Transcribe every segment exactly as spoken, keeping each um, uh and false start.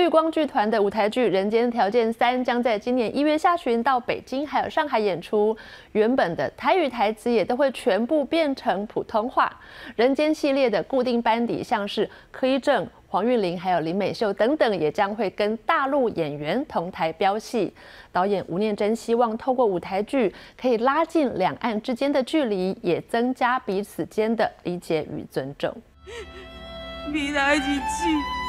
绿光剧团的舞台剧《人间条件三》将在今年一月下旬到北京还有上海演出。原本的台语台词也都会全部变成普通话。人间系列的固定班底，像是柯一正、黄韵玲还有林美秀等等，也将会跟大陆演员同台飙戏。导演吴念真希望透过舞台剧，可以拉近两岸之间的距离，也增加彼此间的理解与尊重。 未来日子，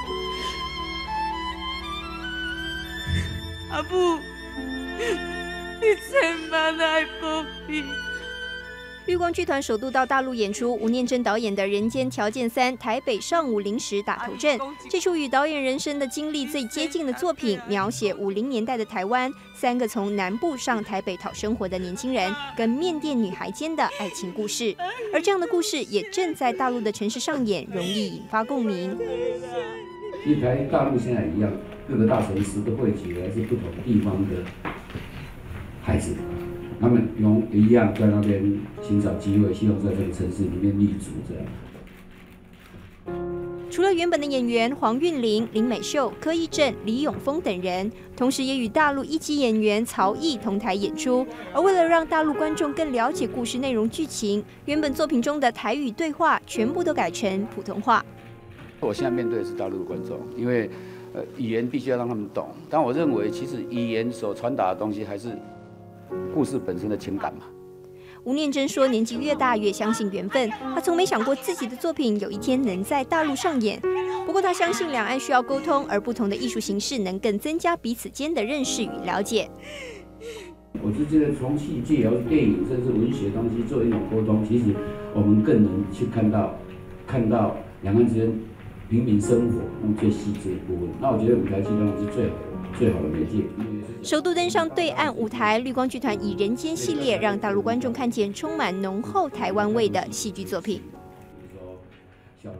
阿母，你千万爱保庇。 绿光剧团首度到大陆演出吴念真导演的《人间条件三》，台北上午临时打头阵。这出与导演人生的经历最接近的作品，描写五零年代的台湾，三个从南部上台北讨生活的年轻人跟缅甸女孩间的爱情故事。而这样的故事也正在大陆的城市上演，容易引发共鸣。 其实台大陆现在一样，各个大城市都汇集来自不同地方的孩子。他们用一样在那边寻找机会，希望在这个城市里面立足。这样， 除了原本的演员黄韵玲、林美秀、柯一正、李永峰等人，同时也与大陆一级演员曹毅同台演出。而为了让大陆观众更了解故事内容剧情，原本作品中的台语对话全部都改成普通话。 我现在面对的是大陆的观众，因为呃语言必须要让他们懂，但我认为其实语言所传达的东西还是故事本身的情感嘛。 吴念真说，年纪越大越相信缘分，他从没想过自己的作品有一天能在大陆上演。不过他相信两岸需要沟通，而不同的艺术形式能更增加彼此间的认识与了解。 我是觉得从戏剧、然后电影甚至文学东西做一种沟通，其实我们更能去看到看到两岸之间平民生活那种最细致的部分。那我觉得舞台剧当然是最好的最好的媒介。 首度登上对岸舞台，绿光剧团以《人间》系列让大陆观众看见充满浓厚台湾味的戏剧作品。